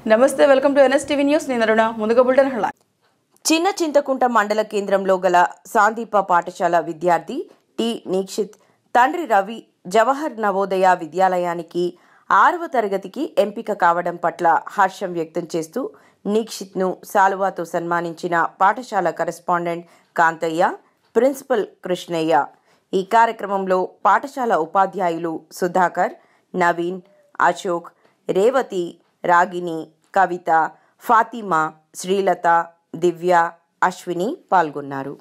నమస్తే, welcome to NSTV news. నేను అరుణ. ముందుగా బులెటిన్ హెడ్లైన్స్. చిన్న చింతకుంట మండల కేంద్రంలో గల సాందీప పాఠశాల విద్యార్థి టి నిక్షిత్ తండ్రి రవి జవహర్ నవోదయ విద్యాలయానికి 6వ తరగతికి ఎంపిక కావడం పట్ల హర్షం వ్యక్తం చేస్తూ నిక్షిత్ను శాలువాతో సన్మానించిన పాఠశాల కరెస్పాండెంట్ కాంతయ్య, ప్రిన్సిపల్ కృష్ణయ్య. ఈ కార్యక్రమంలో పాఠశాల ఉపాధ్యాయులు సుధాకర్, నవీన్, అశోక్, రేవతి, రాగిని, కవిత, ఫాతిమా, శ్రీలత, దివ్య, అశ్విని పాల్గొన్నారు.